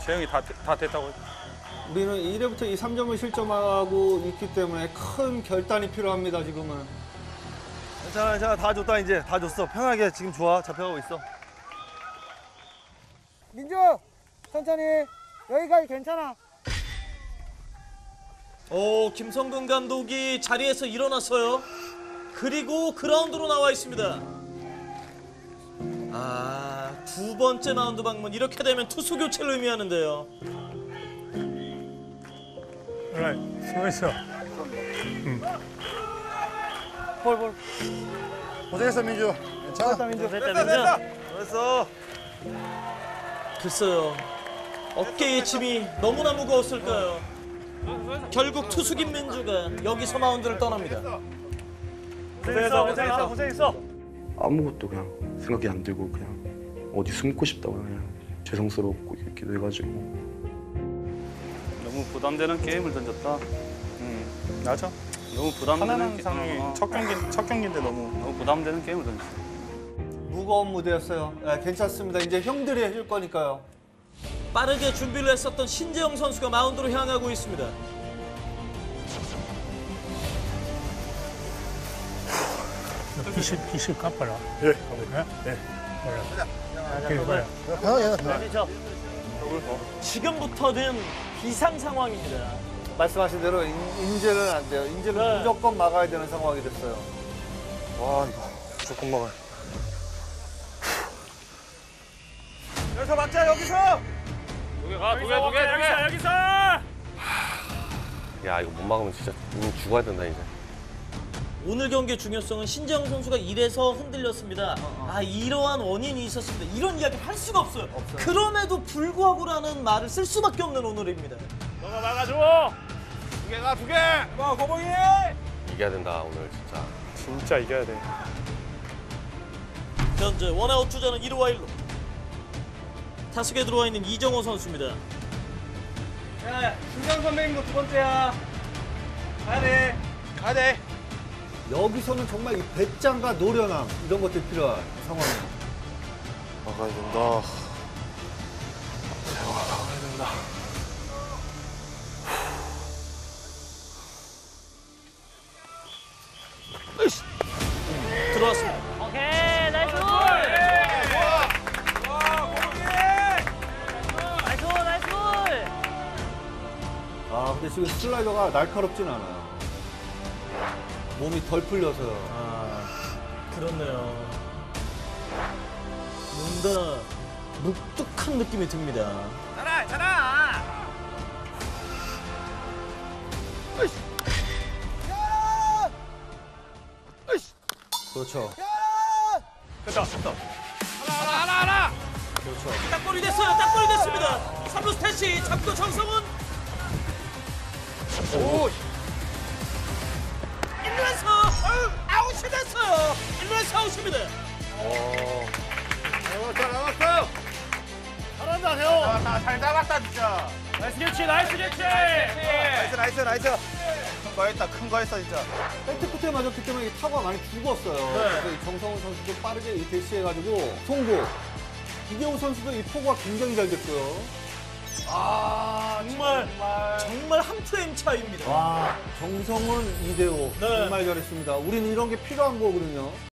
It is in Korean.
재영이 다 됐다고. 우리는 1회부터 이 3점을 실점하고 있기 때문에 큰 결단이 필요합니다, 지금은. 괜찮아. 다 줬다, 이제. 다 줬어. 편하게 지금 좋아. 잡혀가고 있어. 민주, 천천히. 여기까지 괜찮아. 김성근 감독이 자리에서 일어났어요. 그리고 그라운드로 나와 있습니다. 두 번째 마운드 방문. 이렇게 되면 투수 교체를 의미하는데요. 그래, 수고했어. 볼. 고생했어, 민주. 괜찮아. 민주. 잘했어. 글쎄요. 어깨의 짐이 너무나 무거웠을까요? 결국 투수 김민주가 여기서 마운드를 떠납니다. 고생했어. 아무것도 그냥 생각이 안 들고 그냥 어디 숨고 싶다고 그냥 죄송스럽고 이렇기도 해가지고. 너무 부담되는 게임을 던졌다. 맞아. 너무 부담되는 편안한 상황이 첫 경기인데 너무 부담되는 게임을 던졌어. 무거운 무대였어요. 괜찮습니다. 이제 형들이 해줄 거니까요. 빠르게 준비를 했었던 신재영 선수가 마운드로 향하고 있습니다. 피실 갚아라. 예. 그래. 지금부터는 비상 상황입니다. 말씀하신 대로 인제는 안 돼요. 인제는 무조건 막아야 되는 상황이 됐어요. 와, 이거 무조건 먹어야. 여기서 막자, 여기서! 여기서! 야, 이거 못 막으면 진짜 우리 죽어야 된다, 이제. 오늘 경기의 중요성은 신재영 선수가 이래서 흔들렸습니다. 이러한 원인이 있었습니다. 이런 이야기를 할 수가 없어요. 그럼에도 불구하고라는 말을 쓸 수밖에 없는 오늘입니다. 너가 막아줘! 두 개! 와, 고봉이! 이겨야 된다, 오늘 진짜. 진짜 이겨야 돼. 현재 원아웃 주자는 1루와 1루. 타석에 들어와 있는 이정호 선수입니다. 야, 신정 선배님도 두 번째야. 가야 돼. 여기서는 정말 이 배짱과 노련함 이런 것들이 필요한 상황이에요. 막아야 된다. 세영아, 막아야 된다. 들어왔습니다. 오케이, 나이스 볼! 나이스 볼! 근데 지금 슬라이더가 날카롭진 않아요. 몸이 덜 풀려서요. 그렇네요. 뭔가 묵뚝한 느낌이 듭니다. 그렇죠. 하나! 그렇죠. 딱볼이 됐어요. 딱볼이 됐습니다. 3루 스태시 잡고 정성훈. 오! 1루에서 아웃이 됐어요. 1루에서 아웃입니다. 나왔어! 잘한다, 세영! 잘 잡았다, 진짜. 나이스 캐치! 나이스 캐치! 나이스. 큰 거 했어, 진짜. 백트 끝에 맞았기 때문에 이 타구가 많이 죽었어요. 그래서 이 정성훈 선수도 빠르게 이 대시해가지고 송구. 이대호 선수도 이 포구가 굉장히 잘 됐고요. 정말 한 프레임 차이입니다. 정성훈, 이대호 정말 잘했습니다. 우리는 이런 게 필요한 거거든요.